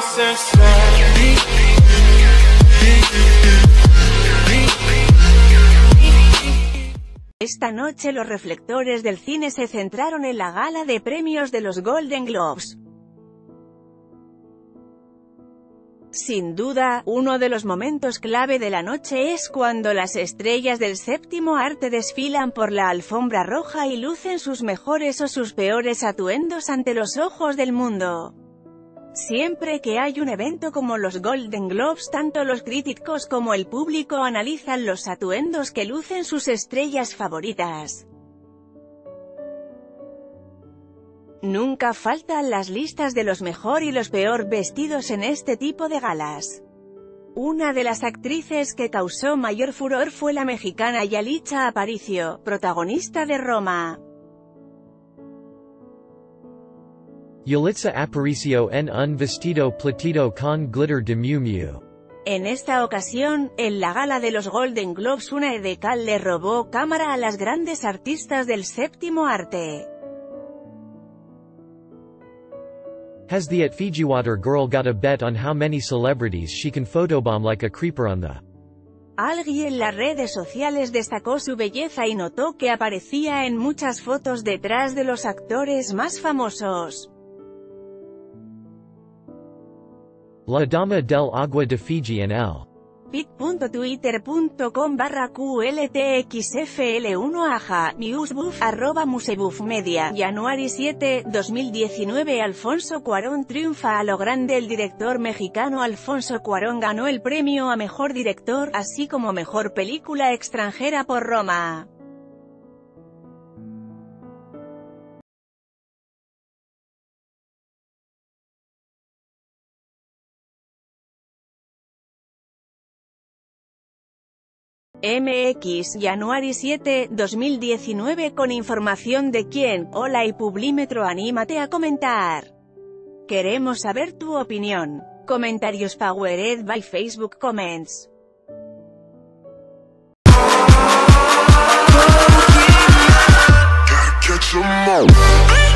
Esta noche los reflectores del cine se centraron en la gala de premios de los Golden Globes. Sin duda, uno de los momentos clave de la noche es cuando las estrellas del séptimo arte desfilan por la alfombra roja y lucen sus mejores o sus peores atuendos ante los ojos del mundo. Siempre que hay un evento como los Golden Globes, tanto los críticos como el público analizan los atuendos que lucen sus estrellas favoritas. Nunca faltan las listas de los mejor y los peor vestidos en este tipo de galas. Una de las actrices que causó mayor furor fue la mexicana Yalitza Aparicio, protagonista de Roma. Yalitza Aparicio en un vestido plateado con glitter de Miu Miu. En esta ocasión, en la gala de los Golden Globes, una edecán le robó cámara a las grandes artistas del séptimo arte. Has the at Fijiwater girl got a bet on how many celebrities she can photobomb like a creeper on the? Alguien en las redes sociales destacó su belleza y notó que aparecía en muchas fotos detrás de los actores más famosos. La Dama del Agua de Fiji en el pit.twitter.com/QLTXFL1AJA, newsbuff, @musebuffmedia, January 7, 2019. Alfonso Cuarón triunfa a lo grande. El director mexicano Alfonso Cuarón ganó el premio a Mejor Director, así como Mejor Película Extranjera por Roma. MX, January 7, 2019. Con información de quién, hola y Publímetro. Anímate a comentar. Queremos saber tu opinión. Comentarios powered by Facebook Comments. Gotta catch 'em all.